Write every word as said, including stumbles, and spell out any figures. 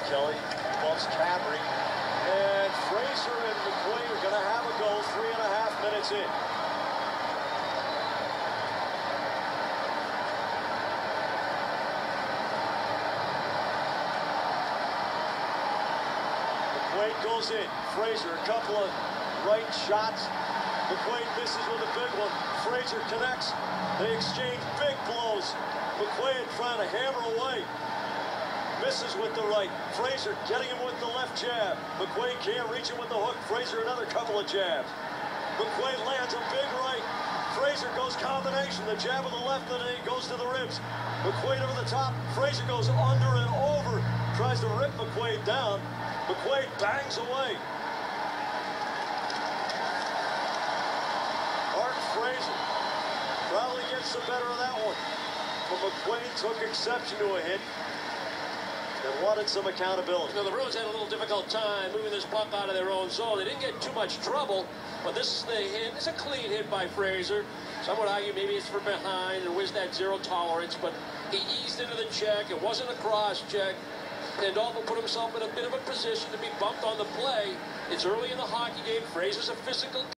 Kelly bumps Cadry. And Fraser and McQuaid are going to have a go three and a half minutes in. McQuaid goes in. Fraser, a couple of right shots. McQuaid misses with a big one. Fraser connects. They exchange big blows. McQuaid trying to hammer away. Misses with the right. Fraser getting him with the left jab. McQuaid can't reach him with the hook. Fraser another couple of jabs. McQuaid lands a big right. Fraser goes combination. The jab with the left and then he goes to the ribs. McQuaid over the top. Fraser goes under and over. Tries to rip McQuaid down. McQuaid bangs away. Fraser probably gets the better of that one. But McQuaid took exception to a hit and wanted some accountability. You know, the Bruins had a little difficult time moving this puck out of their own zone. They didn't get too much trouble, but this is the hit. It's a clean hit by Fraser. Some would argue maybe it's from behind and was that zero tolerance, but he eased into the check. It wasn't a cross check. Pandolfo put himself in a bit of a position to be bumped on the play. It's early in the hockey game. Fraser's a physical